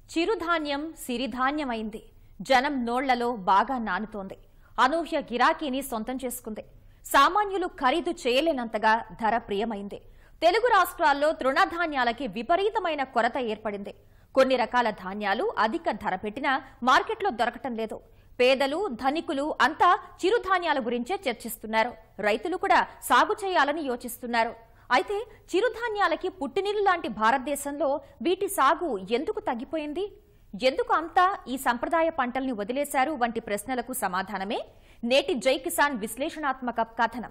చిరుధాన్యం సిరిధాన్యమైంది. జనం నోళ్లలో బాగా నానుతోంది. అనూహ్య గిరాకీని సొంతం చేసుకుంది. సామాన్యులు ఖరీదు చేయలేనంతగా ధర ప్రియమైంది. తెలుగు రాష్ట్రాల్లో తృణధాన్యాలకి విపరీతమైన కొరత ఏర్పడింది. కొన్ని రకాల ధాన్యాలు అధిక ధర పెట్టినా మార్కెట్లో దొరకటం లేదు. పేదలు ధనికులు అంతా చిరుధాన్యాల గురించే చర్చిస్తున్నారు. రైతులు కూడా సాగు చేయాలని యోచిస్తున్నారు. అయితే చిరుధాన్యాలకి పుట్టినిల్లు లాంటి భారతదేశంలో వీటి సాగు ఎందుకు తగ్గిపోయింది? ఎందుకు అంతా ఈ సంప్రదాయ పంటల్ని వదిలేశారు వంటి ప్రశ్నలకు సమాధానమే నేటి జై కిసాన్ విశ్లేషణాత్మక కథనం.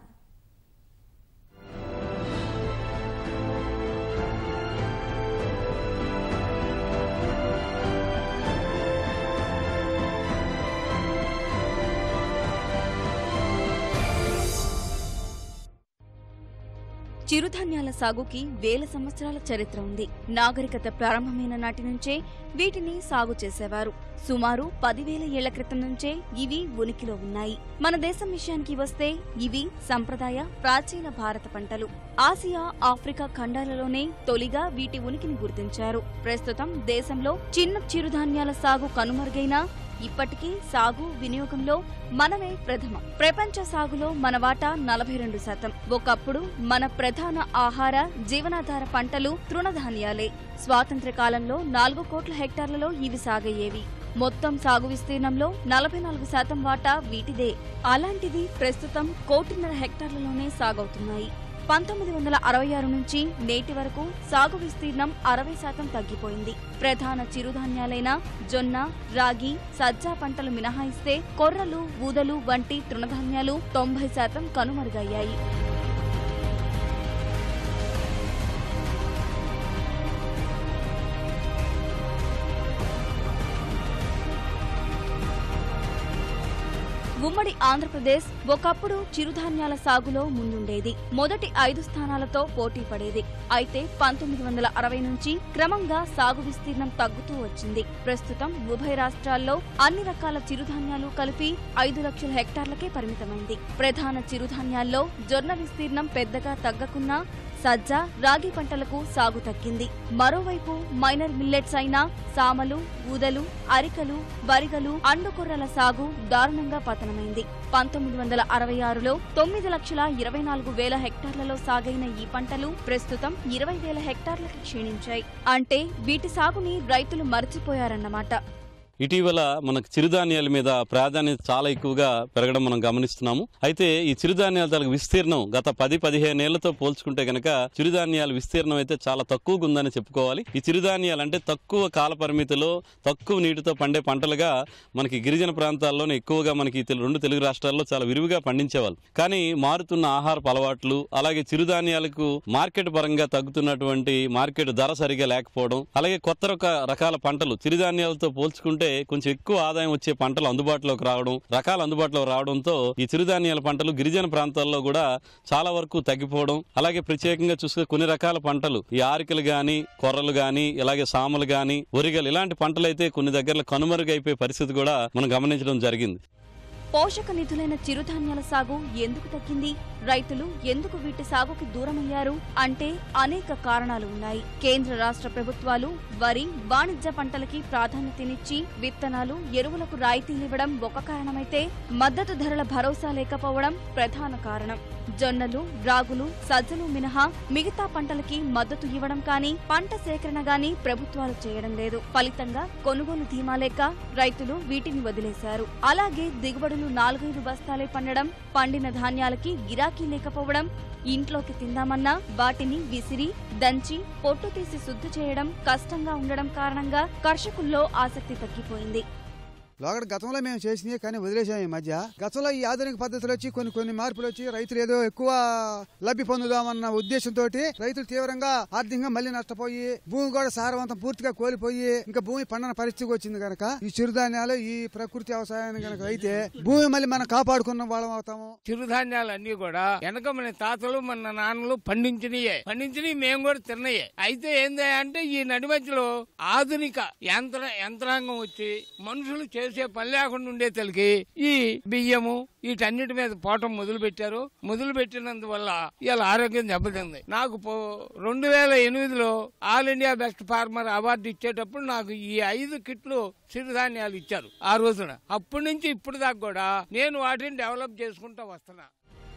చిరుధాన్యాల సాగుకి వేల సంవత్సరాల చరిత్ర ఉంది. నాగరికత ప్రారంభమైన నాటి నుంచే వీటిని సాగు చేసేవారు. సుమారు 10,000 ఏళ్ల క్రితం నుంచే ఇవి ఉనికిలో ఉన్నాయి. మన దేశం విషయానికి వస్తే ఇవి సంప్రదాయ ప్రాచీన భారత పంటలు. ఆసియా, ఆఫ్రికా ఖండాలలోనే తొలిగా వీటి ఉనికిని గుర్తించారు. ప్రస్తుతం దేశంలో చిన్న చిరుధాన్యాల సాగు కనుమరుగైనా ఇప్పటికీ సాగు వినియోగంలో మనమే ప్రథమ. ప్రపంచ సాగులో మన వాటా 42%. ఒకప్పుడు మన ప్రధాన ఆహార జీవనాధార పంటలు తృణధాన్యాలే. స్వాతంత్ర్య కాలంలో 4 కోట్ల హెక్టార్లలో ఇవి సాగయ్యేవి. మొత్తం సాగు విస్తీర్ణంలో 44% వాటా వీటిదే. అలాంటిది ప్రస్తుతం 1.5 కోటి హెక్టార్లలోనే సాగవుతున్నాయి. 1966 నుంచి నేటి వరకు సాగు విస్తీర్ణం 60% తగ్గిపోయింది. ప్రధాన చిరుధాన్యాలైన జొన్న, రాగి, సజ్జ పంటలు మినహాయిస్తే కొర్రలు, ఊదలు వంటి తృణధాన్యాలు 90% కనుమరుగయ్యాయి. ఉమ్మడి ఆంధ్రప్రదేశ్ ఒకప్పుడు చిరుధాన్యాల సాగులో ముందుండేది. మొదటి 5 స్థానాలతో పోటీ పడేది. అయితే 1960 నుంచి క్రమంగా సాగు విస్తీర్ణం తగ్గుతూ వచ్చింది. ప్రస్తుతం ఉభయ రాష్ట్రాల్లో అన్ని రకాల చిరుధాన్యాలు కలిపి 5 లక్షల హెక్టార్లకే పరిమితమైంది. ప్రధాన చిరుధాన్యాల్లో జొన్న విస్తీర్ణం పెద్దగా తగ్గకున్నా సజ్జ, రాగి పంటలకు సాగు తగ్గింది. మరోవైపు మైనర్ మిల్లెట్స్ అయిన సామలు, ఊదలు, అరికలు, వరిగలు, అండుకొర్రల సాగు దారుణంగా పతనమైంది. 1966లో 9,24,000 హెక్టార్లలో సాగైన ఈ పంటలు ప్రస్తుతం 20,000 హెక్టార్లకి క్షీణించాయి. అంటే వీటి సాగుని రైతులు మర్చిపోయారన్నమాట. ఇటీవల మనకు చిరుధాన్యాల మీద ప్రాధాన్యత చాలా ఎక్కువగా పెరగడం మనం గమనిస్తున్నాము. అయితే ఈ చిరుధాన్యాల తాలూకు విస్తీర్ణం గత 10-15 ఏళ్లతో పోల్చుకుంటే గనక చిరుధాన్యాల విస్తీర్ణం అయితే చాలా తక్కువగా ఉందని చెప్పుకోవాలి. ఈ చిరుధాన్యాలు అంటే తక్కువ కాల పరిమితిలో తక్కువ నీటితో పండే పంటలుగా మనకి గిరిజన ప్రాంతాల్లోనే ఎక్కువగా మనకి 2 తెలుగు రాష్ట్రాల్లో చాలా విరివిగా పండించేవాళ్ళు. కానీ మారుతున్న ఆహారపు అలవాట్లు, అలాగే చిరుధాన్యాలకు మార్కెట్ పరంగా తగ్గుతున్నటువంటి మార్కెట్ ధర సరిగా లేకపోవడం, అలాగే కొత్త రకాల పంటలు చిరుధాన్యాలతో పోల్చుకుంటే కొంచెం ఎక్కువ ఆదాయం వచ్చే పంటలు అందుబాటులోకి రావడం, రకాలు అందుబాటులోకి రావడంతో ఈ చిరుధాన్యాల పంటలు గిరిజన ప్రాంతాల్లో కూడా చాలా వరకు తగ్గిపోవడం, అలాగే ప్రత్యేకంగా చూసుకునే కొన్ని రకాల పంటలు ఈ ఆరికలు గాని, కొర్రలు గాని, ఇలాగే సామలు గాని, ఒరిగలు ఇలాంటి పంటలు అయితే కొన్ని దగ్గరలో కనుమరుగైపోయే పరిస్థితి కూడా మనం గమనించడం జరిగింది. పోషక నిధులైన చిరుధాన్యాల సాగు ఎందుకు తగ్గింది? రైతులు ఎందుకు వీటి సాగుకి దూరమయ్యారు అంటే అనేక కారణాలు ఉన్నాయి. కేంద్ర రాష్ట్ర ప్రభుత్వాలు వరి, వాణిజ్య పంటలకి ప్రాధాన్యతనిచ్చి విత్తనాలు, ఎరువులకు రాయితీలివ్వడం ఒక కారణమైతే మద్దతు ధరల భరోసా లేకపోవడం ప్రధాన కారణం. జొన్నలు, రాగులు, సజ్జలు మినహా మిగతా పంటలకి మద్దతు ఇవ్వడం కానీ, పంట సేకరణ గానీ ప్రభుత్వాలు చేయడం లేదు. ఫలితంగా కొనుగోలు ధీమా లేక రైతులు వీటిని వదిలేశారు. అలాగే దిగుబడులు 4-5 బస్తాలే పండడం, పండిన ధాన్యాలకి గిరాకీ లేకపోవడం, ఇంట్లోకి తిందామన్నా వాటిని విసిరి, దంచి, పొట్టు తీసి శుద్ధి చేయడం కష్టంగా ఉండడం కారణంగా కర్షకుల్లో ఆసక్తి తగ్గిపోయింది. లోగడ గతంలో మేము చేసినాయి కానీ వదిలేసాం. ఈ మధ్య గతంలో ఈ ఆధునిక పద్ధతులు వచ్చి కొన్ని మార్పులు వచ్చి రైతులు ఏదో ఎక్కువ లబ్ధి పొందుదామన్న ఉద్దేశంతో రైతులు తీవ్రంగా ఆర్థికంగా మళ్ళీ నష్టపోయి భూమి కూడా సారవంతం పూర్తిగా కోల్పోయి ఇంకా భూమి పండన పరిస్థితికి వచ్చింది కనుక ఈ చిరుధాన్యాలు, ఈ ప్రకృతి వ్యవసాయాన్ని కనుక అయితే భూమి మళ్ళీ మనం కాపాడుకున్న వాళ్ళం అవుతాము. చిరుధాన్యాలు అన్ని కూడా వెనక మన తాతలు మన నాన్నలు పండించినవి మేము కూడా తిన్నయే. అయితే ఏంది అంటే ఈ నడి మధ్యలో ఆధునిక యంత్రాంగం వచ్చి మనుషులు చేసే పని లేకుండా ఉండే తలకి ఈ బియ్యము వీటన్నిటి మీద పోవటం మొదలు పెట్టారు. మొదలు పెట్టినందువల్ల ఇలా ఆరోగ్యం దెబ్బతింది. నాకు 2008లో all India best farmer award ఇచ్చేటప్పుడు నాకు ఈ 5 కిట్లు చిరుధాన్యాలు ఇచ్చారు ఆ రోజున. అప్పటి నుంచి ఇప్పుడు దాకా కూడా నేను వాటిని డెవలప్ చేసుకుంటూ వస్తున్నా.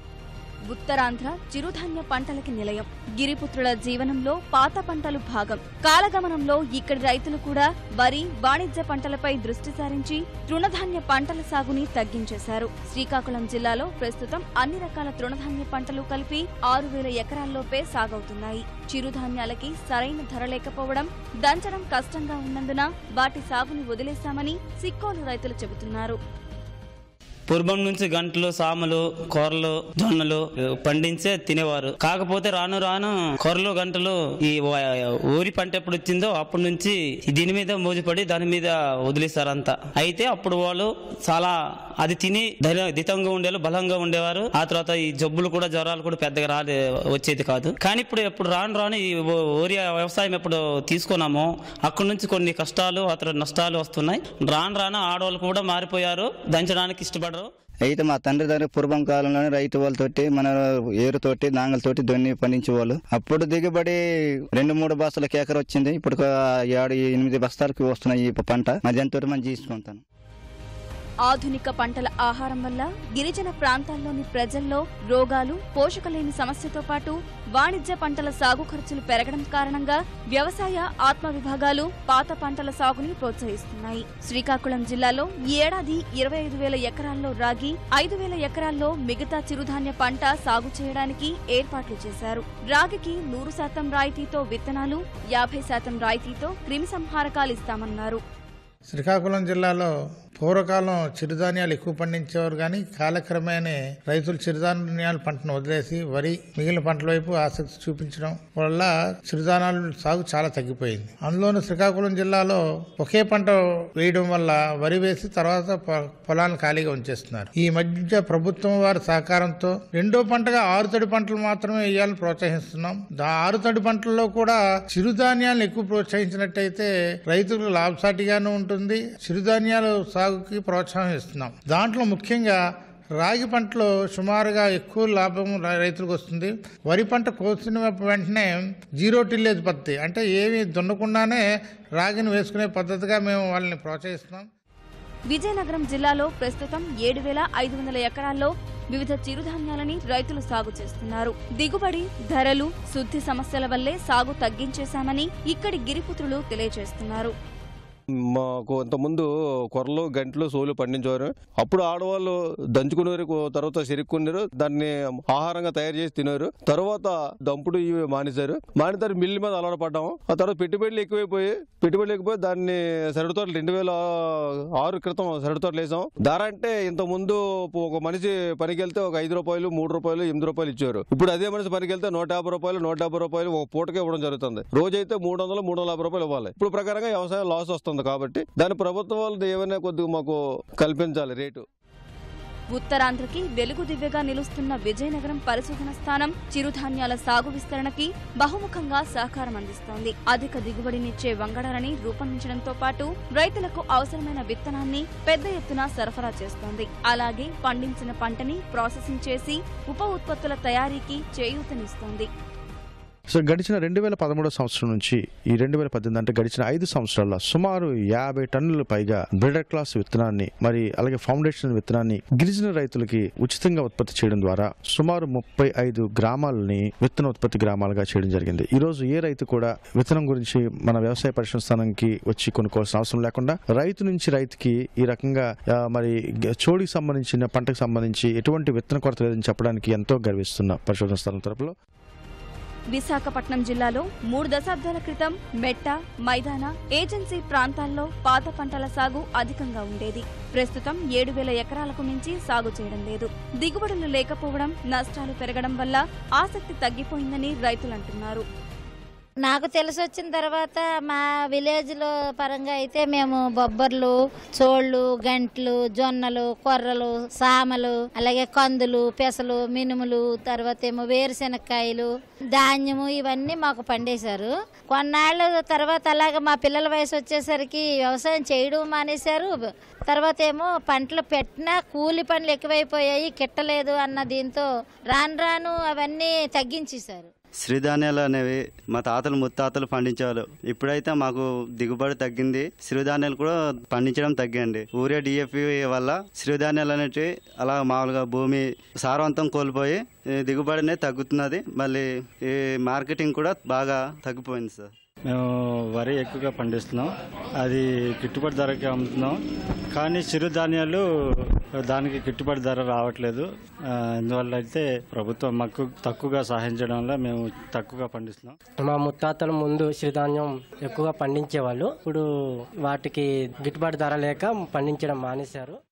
ఉత్తరాంధ్ర చిరుధాన్య పంటలకి నిలయం. గిరిపుత్రుల జీవనంలో పాత పంటలు భాగం. కాలగమనంలో ఇక్కడి రైతులు కూడా వరి, వాణిజ్య పంటలపై దృష్టి సారించి తృణధాన్య పంటల సాగుని తగ్గించేశారు. శ్రీకాకుళం జిల్లాలో ప్రస్తుతం అన్ని రకాల తృణధాన్య పంటలు కలిపి 6000 ఎకరాల్లోపే సాగవుతున్నాయి. చిరుధాన్యాలకి సరైన ధర లేకపోవడం, దంచడం కష్టంగా ఉన్నందున వాటి సాగుని వదిలేశామని సిక్కోలు రైతులు చెబుతున్నారు. పూర్వం నుంచి గంటలు, సామలు, కూరలు, జొన్నలు పండించే తినేవారు. కాకపోతే రాను రాను కూరలు, గంటలు ఈ ఊరి పంట ఎప్పుడు వచ్చిందో అప్పటి నుంచి దీని మీద మోజుపడి దాని మీద వదిలేశారంతా. అయితే అప్పుడు వాళ్ళు చాలా అది తిని దితంగా ఉండేవారు, బలంగా ఉండేవారు. ఆ తర్వాత ఈ జబ్బులు కూడా, జ్వరాలు కూడా పెద్దగా వచ్చేది కాదు. కానీ ఇప్పుడు రాను రాను ఈ ఊరి వ్యవసాయం ఎప్పుడు తీసుకున్నామో అక్కడి నుంచి కొన్ని కష్టాలు, ఆ తర్వాత నష్టాలు వస్తున్నాయి. రాను రాను ఆడవాళ్ళు కూడా మారిపోయారు, దంచడానికి ఇష్టపడరు. అయితే మా తండ్రి దగ్గర పూర్వం కాలంలోనే రైతు వాళ్ళతోటి మన ఏరుతోటి నాంగలతోటి దున్ని పండించేవాళ్ళు. అప్పుడు దిగుబడి 2-3 బస్తాలకు ఎకర వచ్చింది. ఇప్పుడు 7-8 బస్తాలకు వస్తున్నాయి ఈ పంట. మధ్యాహ్నంతో మనం తీసుకుంటాను. ఆధునిక పంటల ఆహారం వల్ల గిరిజన ప్రాంతాల్లోని ప్రజల్లో రోగాలు, పోషకలేని సమస్యతో పాటు వాణిజ్య పంటల సాగు ఖర్చులు పెరగడం కారణంగా వ్యవసాయ ఆత్మ విభాగాలు పాత పంటల సాగుని ప్రోత్సహిస్తున్నాయి. శ్రీకాకుళం జిల్లాలో ఈ ఏడాది 25,000 ఎకరాల్లో రాగి, 5,000 ఎకరాల్లో మిగతా చిరుధాన్య పంట సాగు చేయడానికి ఏర్పాట్లు చేశారు. రాగికి 100% రాయితీతో విత్తనాలు, 50% రాయితీతో క్రిమి సంహారకాలు ఇస్తామన్నారు. శ్రీకాకుళం జిల్లాలో పూర్వకాలం చిరుధాన్యాలు ఎక్కువ పండించేవారు, కానీ కాలక్రమేణా రైతులు చిరుధాన్యాల పంటను వదిలేసి వరి, మిగిలిన పంటల వైపు ఆసక్తి చూపించడం వల్ల చిరుధాన్యాల సాగు చాలా తగ్గిపోయింది. అందులోనూ శ్రీకాకుళం జిల్లాలో ఒకే పంట వేయడం వల్ల వరి వేసి తర్వాత పొలాలను ఖాళీగా ఉంచేస్తున్నారు. ఈ మధ్య ప్రభుత్వం వారి సహకారంతో రెండో పంటగా ఆరుతడి పంటలు మాత్రమే వేయాలని ప్రోత్సహిస్తున్నాం. ఆరుతడి పంటల్లో కూడా చిరుధాన్యాలను ఎక్కువ ప్రోత్సహించినట్టయితే రైతులకు లాభసాటిగాను ఉంటుంది, చిరుధాన్యాలు సాగుకి ప్రోత్సాహం ఇస్తున్నాం. దాంట్లో ముఖ్యంగా రాగి పంటలో సుమారుగా ఎక్కువ లాభం రైతులకు వస్తుంది. వరి పంట కోసిన వెంటనే 0 టిల్లేజ్ పద్ధతి, అంటే ఏమి దున్నకుండానే రాగిని వేసుకునే పద్ధతిగా మేము వాళ్ళని ప్రోత్సహిస్తున్నాం. విజయనగరం జిల్లాలో ప్రస్తుతం 7,500 ఎకరాల్లో వివిధ చిరుధాన్యాలని రైతులు సాగు చేస్తున్నారు. దిగుబడి, ధరలు, శుద్ధి సమస్యల వల్లే సాగు తగ్గించేశామని ఇక్కడి గిరిపుత్రులు తెలియజేస్తున్నారు. మాకు అంతకుముందు కొర్రలు, గంటలు, సోలు పండించేవారు. అప్పుడు ఆడవాళ్ళు దంచుకునేవారు, తర్వాత చెరుక్కునేరు, దాన్ని ఆహారంగా తయారు చేసి తినేవారు. తర్వాత దంపుడు ఇవి మానేశారు. మానేతారు మిల్లు మీద అలవాటు పడ్డాము. ఆ తర్వాత పెట్టుబడులు ఎక్కువైపోయి దాన్ని సరడు తోటలు 2006 క్రితం సరడు తోటలు వేసాం. ధర అంటే ఇంత ముందు ఒక మనిషి పనికి వెళ్తే ఒక 5 రూపాయలు, 3 రూపాయలు, 8 రూపాయలు ఇచ్చారు. ఇప్పుడు అదే మనిషి పనికి వెళ్తే 150 రూపాయలు ఒక పూటకే ఇవ్వడం జరుగుతుంది. రోజైతే 300, 350 రూపాయలు ఇవ్వాలి. ఇప్పుడు ప్రకారంగా వ్యవసాయం లాస్ వస్తుంది కాబట్టి దాని ప్రభుత్వం వాళ్ళు ఏమైనా కొద్దిగా మాకు కల్పించాలి రేటు. ఉత్తరాంధ్రకి వెలుగు దివ్యగా నిలుస్తున్న విజయనగరం పరిశోధన స్థానం చిరుధాన్యాల సాగు విస్తరణకి బహుముఖంగా సహకారం అందిస్తోంది. అధిక దిగుబడినిచ్చే వంగడాలని రూపొందించడంతో పాటు రైతులకు అవసరమైన విత్తనాన్ని పెద్ద ఎత్తున సరఫరా చేస్తోంది. అలాగే పండించిన పంటని ప్రాసెసింగ్ చేసి ఉప ఉత్పత్తుల తయారీకి చేయూతనిస్తోంది. సో గడిచిన 2013 సంవత్సరం నుంచి ఈ 2018 అంటే గడిచిన 5 సంవత్సరాల్లో సుమారు 50 టన్నుల పైగా బ్రీడర్ క్లాస్ విత్తనాన్ని, మరి అలాగే ఫౌండేషన్ విత్తనాన్ని గిరిజన రైతులకి ఉచితంగా ఉత్పత్తి చేయడం ద్వారా సుమారు 35 గ్రామాలని విత్తన ఉత్పత్తి గ్రామాలుగా చేయడం జరిగింది. ఈ రోజు ఏ రైతు కూడా విత్తనం గురించి మన వ్యవసాయ పరిశ్రమ స్థానానికి వచ్చి కొనుక్కోవాల్సిన అవసరం లేకుండా రైతు నుంచి రైతుకి ఈ రకంగా మరి చోడికి సంబంధించిన పంటకు సంబంధించి ఎటువంటి విత్తన కొరత లేదని చెప్పడానికి ఎంతో గర్విస్తున్న పరిశోధన స్థానం తరపులో విశాఖపట్నం జిల్లాలో 3 దశాబ్దాల క్రితం మెట్ట, మైదాన, ఏజెన్సీ ప్రాంతాల్లో పాత పంటల సాగు అధికంగా ఉండేది. ప్రస్తుతం 7,000 ఎకరాలకు మించి సాగు చేయడం లేదు. దిగుబడులు లేకపోవడం, నష్టాలు పెరగడం వల్ల ఆసక్తి తగ్గిపోయిందని రైతులంటున్నారు. నాకు తెలిసి వచ్చిన తర్వాత మా విలేజ్ లో పరంగా అయితే మేము బొబ్బర్లు, చోళ్ళు, గంట్లు, జొన్నలు, కొర్రలు, సామలు, అలాగే కందులు, పెసలు, మినుములు, తర్వాత ఏమో వేరుశెనక్కాయలు, ధాన్యము ఇవన్నీ మాకు పండేశారు. కొన్నాళ్ళ తర్వాత అలాగే మా పిల్లల వయసు వచ్చేసరికి వ్యవసాయం చేయడం మానేశారు. తర్వాత ఏమో పంటలు పెట్టినా కూలి పనులు ఎక్కువైపోయాయి, కిట్టలేదు అన్న దీంతో రాను అవన్నీ తగ్గించేశారు. సిరిధాన్యాలు అనేవి మా తాతలు ముత్తాతలు పండించేవాళ్ళు. ఇప్పుడైతే మాకు దిగుబడి తగ్గింది, సిరిధాన్యాలు కూడా పండించడం తగ్గింది. యూరియా డిఏపి వల్ల సిరిధాన్యాలు అనేటివి అలా మామూలుగా భూమి సారవంతం కోల్పోయి దిగుబడినే తగ్గుతున్నది. మళ్ళీ ఈ మార్కెటింగ్ కూడా బాగా తగ్గిపోయింది సార్. మేము వరి ఎక్కువగా పండిస్తున్నాం, అది గిట్టుబాటు ధరకి అమ్ముతున్నాం. కానీ చిరుధాన్యాలు దానికి గిట్టుబాటు ధర రావట్లేదు. అందువల్ల అయితే ప్రభుత్వం మాకు తక్కువగా సహాయించడం వల్ల మేము తక్కువగా పండిస్తున్నాం. మా ముత్తాతల ముందు చిరుధాన్యం ఎక్కువగా పండించేవాళ్ళు. ఇప్పుడు వాటికి గిట్టుబాటు ధర లేక పండించడం మానేశారు.